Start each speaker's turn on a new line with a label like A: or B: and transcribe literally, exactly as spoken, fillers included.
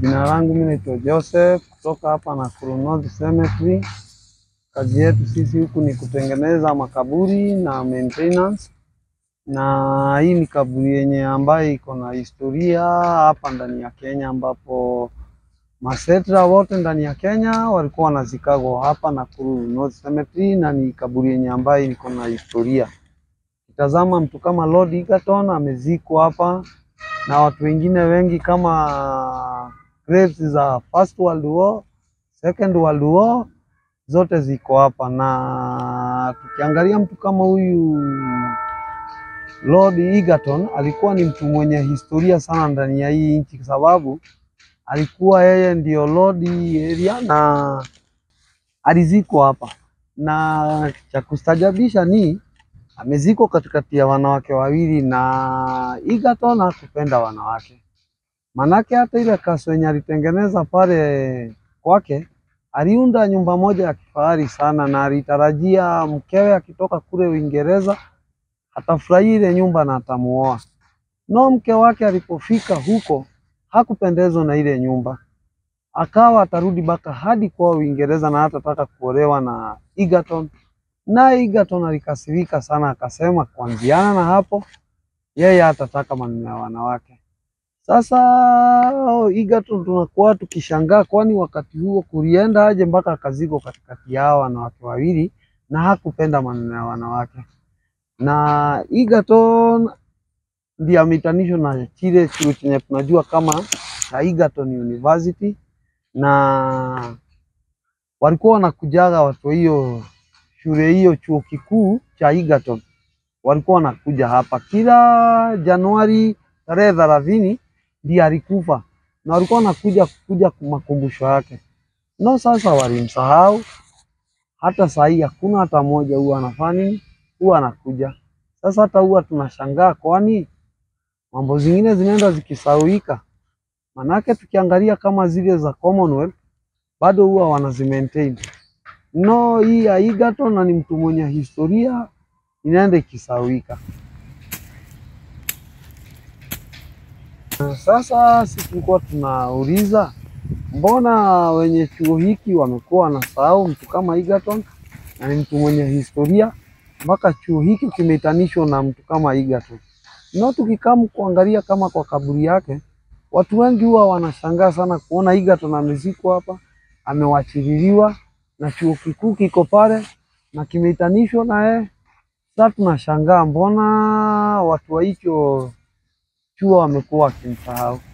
A: Jina langu mimi naitwa Joseph kutoka hapa Nakuru North Cemetery. Kazi yetu sisi huku ni kutengeneza makaburi na maintenance. Na hii ni kaburi yenye ambayo iko na historia hapa ndani ya Kenya, ambapo masetra wote ndani ya Kenya walikuwa wanazikagwa hapa Nakuru North Cemetery, na ni kaburi yenye ambayo iko na historia. Kitazama mtu kama Lord Egerton amezikwa hapa, na watu wengine wengi kama graves za First World War, Second World War zote ziko hapa. Na tukiangalia mtu kama huyu Lord Egerton alikuwa ni mtu mwenye historia sana ndani ya hii nchi, kwa sababu alikuwa yeye ndio Lord area na alizikwa hapa. Na cha kustajabisha ni amezikwa katikati ya wanawake wawili, na Egerton hakupenda wanawake. Manake hata ile kaso yenye alitengeneza pale kwake, aliunda nyumba moja ya kifahari sana, na alitarajia mkewe akitoka kule Uingereza atafurahia ile nyumba na atamuoa. No, mke wake alipofika huko hakupendezwa na ile nyumba, akawa atarudi baka hadi kwa Uingereza na hatataka kuolewa na Egerton. Na Egerton alikasirika sana, akasema kuanziana na hapo yeye hatataka maneno ya wanawake. Sasa Egerton tunakuwa tukishangaa, kwani wakati huo kulienda aje mpaka akaziko katikati yao wanawake wawili na hakupenda maneno ya wanawake. Na Egerton ndiye ametanisho na kile chuo chenye tunajua kama Egerton University, na walikuwa wanakujaga watu hiyo shule hiyo chuo kikuu cha Egerton, walikuwa wanakuja hapa kila Januari tarehe thelathini ndiye alikufa, na walikuwa wanakuja kuja kwa makumbusho yake. No, sasa walimsahau. Hata saa hii hakuna hata mmoja huwa anafanya huwa anakuja. Sasa hata huwa tunashangaa, kwani mambo zingine zinaenda zikisahuika. Manake tukiangalia kama zile za Commonwealth bado huwa wanazimaintain. No, hii ya Egerton na ni mtu mwenye historia inaenda ikisahuika. Sasa sisi tulikuwa tunauliza, mbona wenye chuo hiki wamekuwa wanasahau mtu kama Egerton, na ni mtu mwenye historia mpaka chuo hiki kimeitanishwa na mtu kama Egerton. No, tukikamu kuangalia kama kwa kaburi yake, watu wengi huwa wanashangaa sana kuona Egerton amezikwa hapa, amewachililiwa na chuo kikuu kiko pale na kimeitanishwa na yeye. Sasa tunashangaa mbona watu wa hicho chuo wamekuwa wakimsahau.